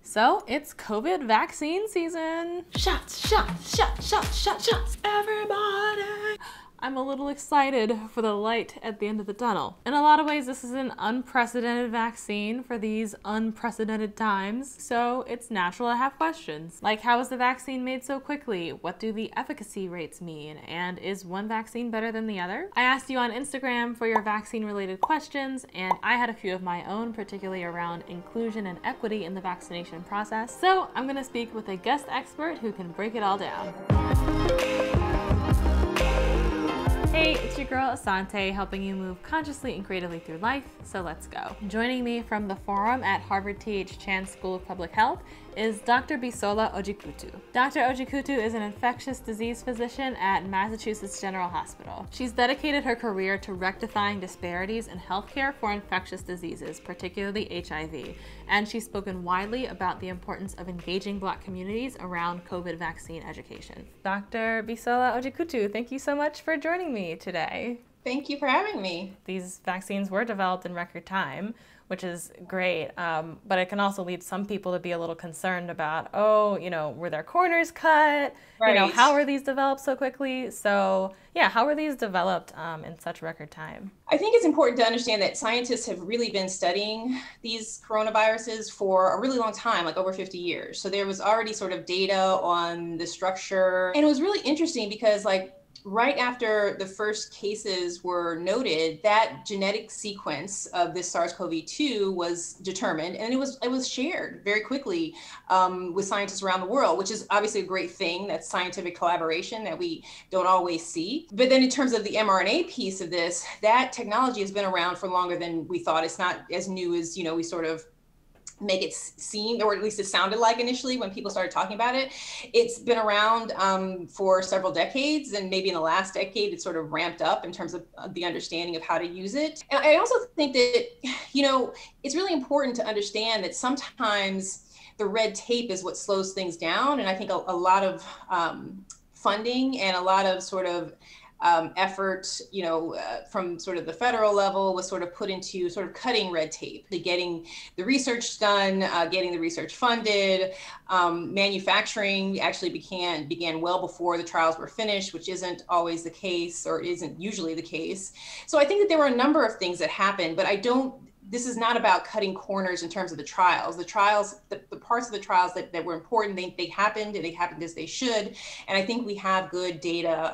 So it's COVID vaccine season. Shots, shots, shots, shots, shots, shots, everybody. I'm a little excited for the light at the end of the tunnel. In a lot of ways, this is an unprecedented vaccine for these unprecedented times, so it's natural to have questions. Like, how was the vaccine made so quickly? What do the efficacy rates mean? And is one vaccine better than the other? I asked you on Instagram for your vaccine-related questions, and I had a few of my own, particularly around inclusion and equity in the vaccination process. So I'm gonna speak with a guest expert who can break it all down. Hey, it's your girl Asante, helping you move consciously and creatively through life, so let's go. Joining me from the forum at Harvard T.H. Chan School of Public Health is Dr. Bisola Ojikutu. Dr. Ojikutu is an infectious disease physician at Massachusetts General Hospital. She's dedicated her career to rectifying disparities in healthcare for infectious diseases, particularly HIV, and she's spoken widely about the importance of engaging Black communities around COVID vaccine education. Dr. Bisola Ojikutu, thank you so much for joining me today. Thank you for having me. These vaccines were developed in record time, which is great, but it can also lead some people to be a little concerned about, were their corners cut? Right. How were these developed so quickly? So yeah, how were these developed in such record time? I think it's important to understand that scientists have really been studying these coronaviruses for a really long time, like over 50 years. So there was already sort of data on the structure. And it was really interesting because right after the first cases were noted, that genetic sequence of this SARS-CoV-2 was determined, and it was shared very quickly with scientists around the world, which is obviously a great thing. That's scientific collaboration that we don't always see. But then in terms of the mRNA piece of this, that technology has been around for longer than we thought. It's not as new as, we sort of make it seem, or at least it sounded like initially when people started talking about it. It's been around for several decades, and maybe in the last decade, it's sort of ramped up in terms of the understanding of how to use it. And I also think that, it's really important to understand that sometimes the red tape is what slows things down. And I think a lot of funding and a lot of sort of effort, from sort of the federal level was sort of put into sort of cutting red tape, getting the research done, getting the research funded. Manufacturing actually began well before the trials were finished, which isn't always the case, or isn't usually the case. So I think that there were a number of things that happened, but this is not about cutting corners in terms of the trials. The trials, the parts of the trials that were important, they happened, and they happened as they should. And I think we have good data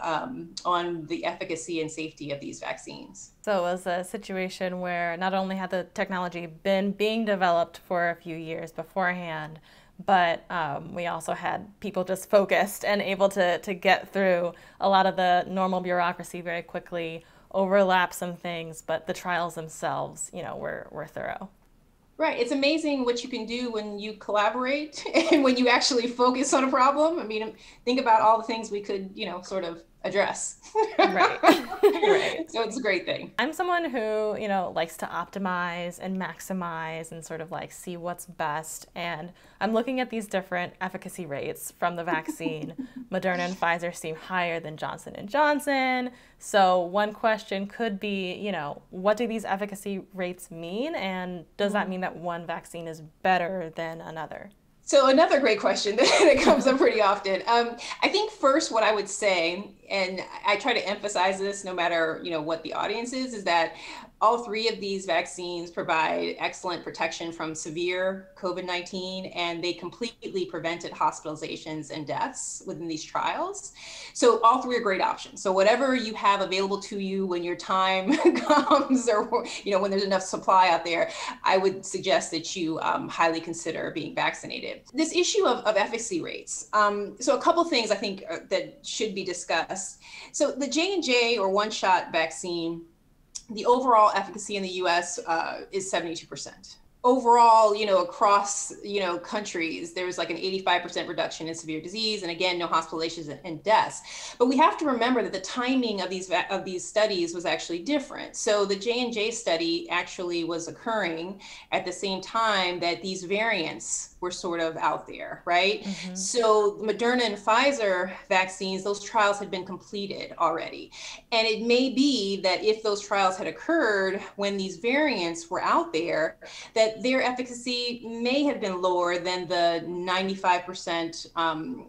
on the efficacy and safety of these vaccines. So it was a situation where not only had the technology been being developed for a few years beforehand, but we also had people just focused and able to get through a lot of the normal bureaucracy very quickly, overlap some things, but the trials themselves, were thorough. Right. It's amazing what you can do when you collaborate and when you actually focus on a problem. I mean, think about all the things we could, sort of address. Right. Right. So it's a great thing. I'm someone who, likes to optimize and maximize and sort of see what's best. And I'm looking at these different efficacy rates from the vaccine. Moderna and Pfizer seem higher than Johnson & Johnson. So one question could be, what do these efficacy rates mean? And does that mean that one vaccine is better than another? So another great question that comes up pretty often. I think first what I would say, and I try to emphasize this no matter what the audience is that all three of these vaccines provide excellent protection from severe COVID-19, and they completely prevented hospitalizations and deaths within these trials. So all three are great options. So whatever you have available to you when your time comes, or when there's enough supply out there, I would suggest that you highly consider being vaccinated. This issue of efficacy rates. So a couple things I think that should be discussed. So the J&J or one-shot vaccine, the overall efficacy in the US is 72%. Overall, across, countries, there was like an 85% reduction in severe disease. And again, no hospitalizations and deaths. But we have to remember that the timing of these studies was actually different. So the J&J study actually was occurring at the same time that these variants were sort of out there, right? So Moderna and Pfizer vaccines, those trials had been completed already. And it may be that if those trials had occurred when these variants were out there, that their efficacy may have been lower than the 95% and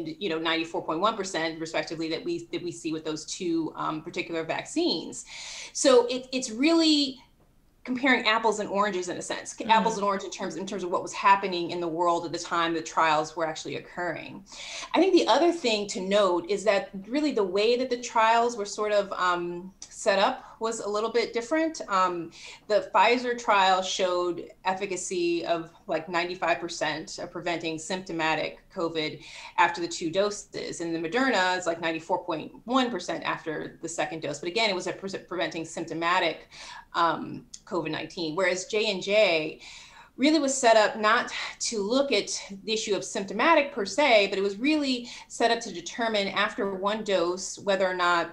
94.1% respectively that we see with those two particular vaccines. So it's really comparing apples and oranges in a sense, apples and oranges in terms of what was happening in the world at the time the trials were actually occurring. I think the other thing to note is that really the way that the trials were sort of set up was a little bit different. The Pfizer trial showed efficacy of like 95% of preventing symptomatic COVID after the 2 doses. And the Moderna is like 94.1% after the second dose. But again, it was at preventing symptomatic COVID-19, whereas J&J really was set up not to look at the issue of symptomatic per se, but it was really set up to determine after 1 dose whether or not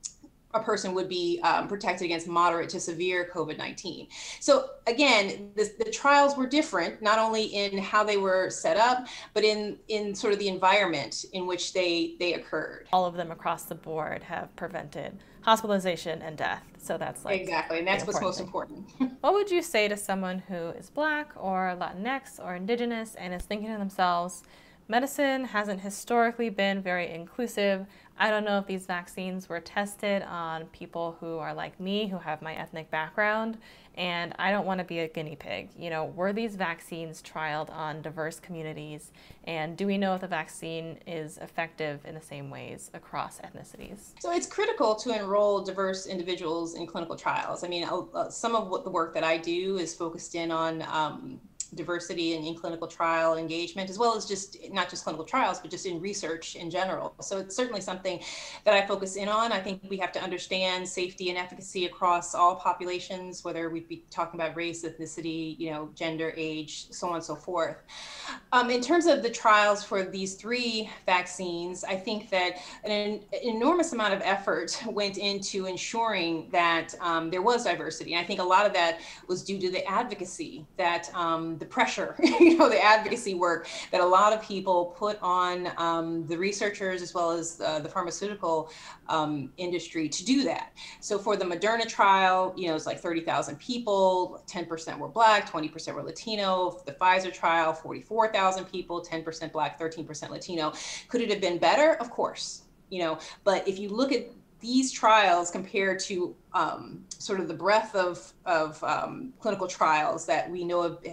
a person would be protected against moderate to severe COVID-19. So again, the trials were different, not only in how they were set up, but in sort of the environment in which they occurred. All of them across the board have prevented hospitalization and death. So that's like exactly, and that's what's most important. What would you say to someone who is Black or Latinx or Indigenous and is thinking to themselves, medicine hasn't historically been very inclusive. I don't know if these vaccines were tested on people who are like me, who have my ethnic background, and I don't want to be a guinea pig. You know, were these vaccines trialed on diverse communities? And do we know if the vaccine is effective in the same ways across ethnicities? So it's critical to enroll diverse individuals in clinical trials. I mean, some of what the work that I do is focused in on diversity in clinical trial engagement, as well as just not just clinical trials, but just in research in general. So it's certainly something that I focus in on. I think we have to understand safety and efficacy across all populations, whether we be talking about race, ethnicity, gender, age, so on and so forth. In terms of the trials for these 3 vaccines, I think that an enormous amount of effort went into ensuring that there was diversity. And I think a lot of that was due to the advocacy that the pressure, the advocacy work that a lot of people put on the researchers as well as the pharmaceutical industry to do that. So for the Moderna trial, it's like 30,000 people, 10% were Black, 20% were Latino. The Pfizer trial, 44,000 people, 10% Black, 13% Latino. Could it have been better? Of course, but if you look at these trials compared to sort of the breadth of clinical trials that we know have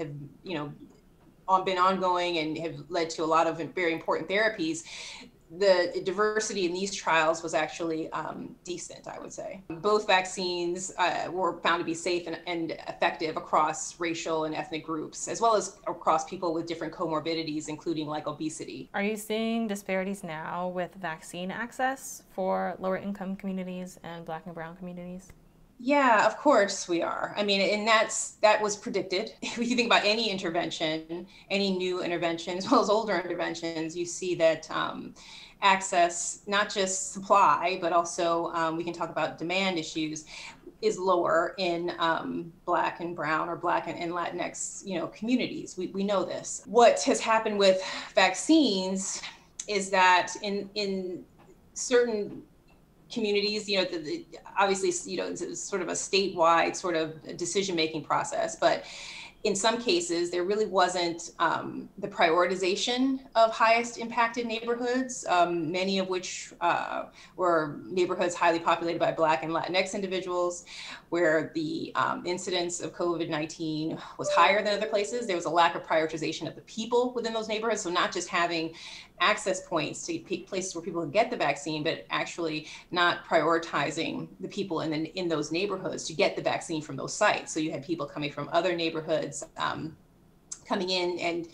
been ongoing and have led to a lot of very important therapies, the diversity in these trials was actually decent, I would say. Both vaccines were found to be safe and effective across racial and ethnic groups, as well as across people with different comorbidities, including like obesity. Are you seeing disparities now with vaccine access for lower income communities and Black and brown communities? Yeah, of course we are. I mean, and that was predicted. If you think about any intervention, any new intervention, as well as older interventions, you see that access, not just supply, but also we can talk about demand issues, is lower in Black and brown or Black and Latinx, communities. We know this. What has happened with vaccines is that in certain communities, obviously, it's sort of a statewide sort of decision-making process, but in some cases, there really wasn't the prioritization of highest impacted neighborhoods, many of which were neighborhoods highly populated by Black and Latinx individuals, where the incidence of COVID-19 was higher than other places. There was a lack of prioritization of the people within those neighborhoods. So not just having access points to places where people can get the vaccine, but actually not prioritizing the people in those neighborhoods to get the vaccine from those sites. So you had people coming from other neighborhoods coming in and,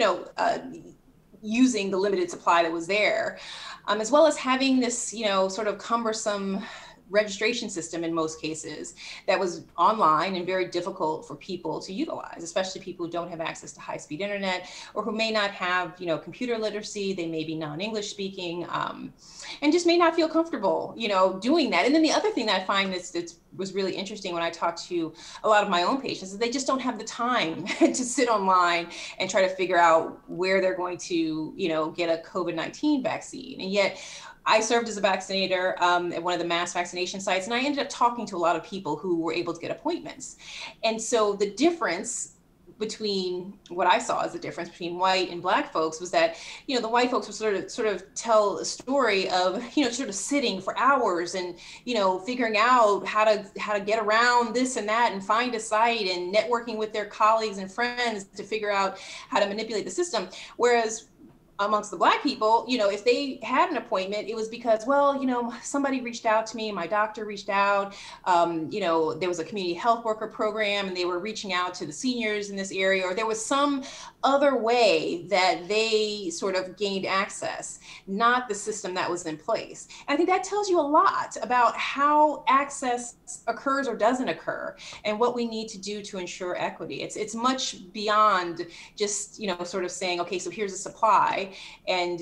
using the limited supply that was there, as well as having this, sort of cumbersome registration system in most cases that was online and very difficult for people to utilize, especially people who don't have access to high-speed internet or who may not have, computer literacy. They may be non-English speaking, and just may not feel comfortable, doing that. And then the other thing that I find that was really interesting when I talked to a lot of my own patients is they just don't have the time to sit online and try to figure out where they're going to, get a COVID-19 vaccine. And yet I served as a vaccinator at one of the mass vaccination sites, and I ended up talking to a lot of people who were able to get appointments. And so the difference between what I saw as the difference between white and Black folks was that, the white folks would sort of tell a story of, sort of sitting for hours and, figuring out how to get around this and that and find a site and networking with their colleagues and friends to figure out how to manipulate the system. Whereas amongst the Black people, if they had an appointment, it was because, somebody reached out to me, my doctor reached out, there was a community health worker program and they were reaching out to the seniors in this area, or there was some other way that they sort of gained access, not the system that was in place. And I think that tells you a lot about how access occurs or doesn't occur and what we need to do to ensure equity. It's much beyond just, sort of saying, okay, so here's a supply, and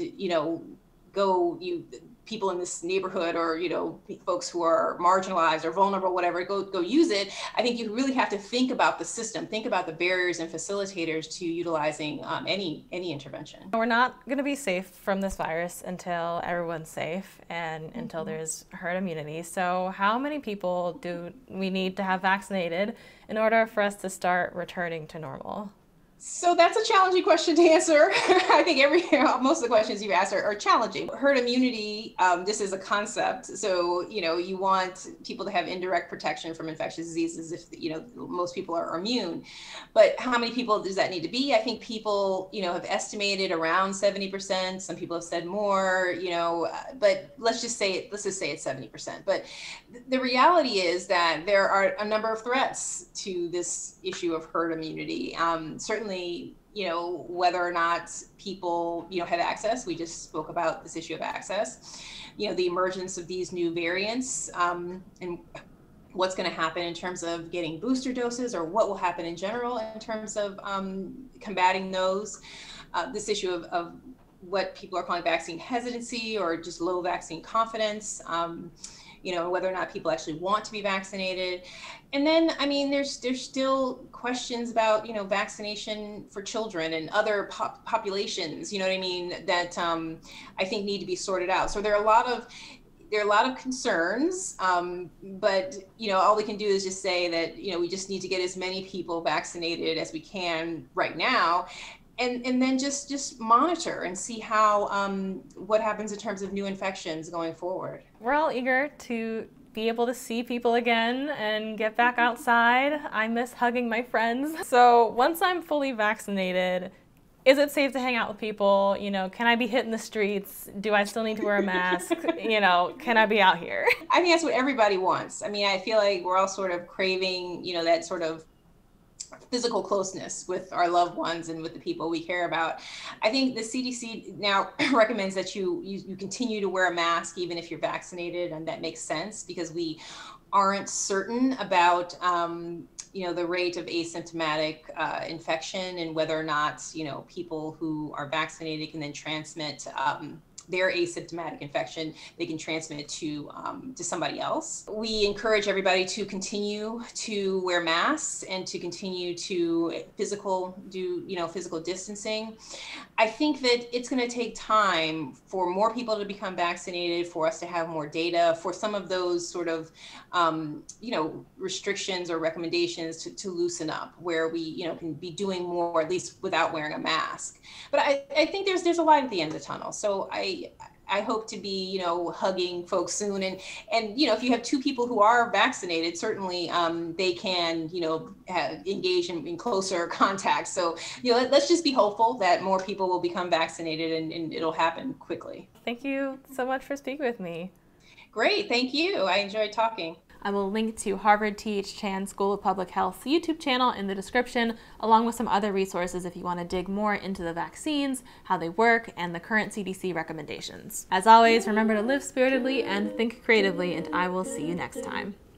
people in this neighborhood or folks who are marginalized or vulnerable, whatever, go use it. I think you really have to think about the system, think about the barriers and facilitators to utilizing any intervention. We're not going to be safe from this virus until everyone's safe and until there's herd immunity. So how many people do we need to have vaccinated in order for us to start returning to normal? So that's a challenging question to answer. I think most of the questions you've asked are challenging. Herd immunity, this is a concept. So, you want people to have indirect protection from infectious diseases if, most people are immune. But how many people does that need to be? I think people, have estimated around 70%. Some people have said more, but let's just say it's 70%. But the reality is that there are a number of threats to this issue of herd immunity. Certainly, whether or not people, have access. We just spoke about this issue of access, the emergence of these new variants, and what's going to happen in terms of getting booster doses, or what will happen in general in terms of combating those. This issue of what people are calling vaccine hesitancy or just low vaccine confidence. Whether or not people actually want to be vaccinated. And then, there's still questions about, vaccination for children and other populations, that I think need to be sorted out. So there are a lot of concerns, but, all we can do is just say that, we just need to get as many people vaccinated as we can right now. And then just monitor and see how what happens in terms of new infections going forward. We're all eager to be able to see people again and get back outside. I miss hugging my friends. So once I'm fully vaccinated, is it safe to hang out with people? Can I be hit in the streets? Do I still need to wear a mask? Can I be out here? I think that's what everybody wants. I feel like we're all sort of craving, that sort of physical closeness with our loved ones and with the people we care about. I think the CDC now recommends that you continue to wear a mask even if you're vaccinated, and that makes sense because we aren't certain about the rate of asymptomatic infection and whether or not people who are vaccinated can then transmit their asymptomatic infection, they can transmit it to somebody else. We encourage everybody to continue to wear masks and to continue to physical distancing. I think that it's going to take time for more people to become vaccinated, for us to have more data, for some of those sort of restrictions or recommendations to loosen up, where we can be doing more, at least without wearing a mask. But I think there's a light at the end of the tunnel. So I hope to be, hugging folks soon. And if you have two people who are vaccinated, certainly they can, engage in closer contact. So, let's just be hopeful that more people will become vaccinated and it'll happen quickly. Thank you so much for speaking with me. Great. Thank you. I enjoyed talking. I will link to Harvard T.H. Chan School of Public Health's YouTube channel in the description, along with some other resources if you want to dig more into the vaccines, how they work, and the current CDC recommendations. As always, remember to live spiritedly and think creatively, and I will see you next time.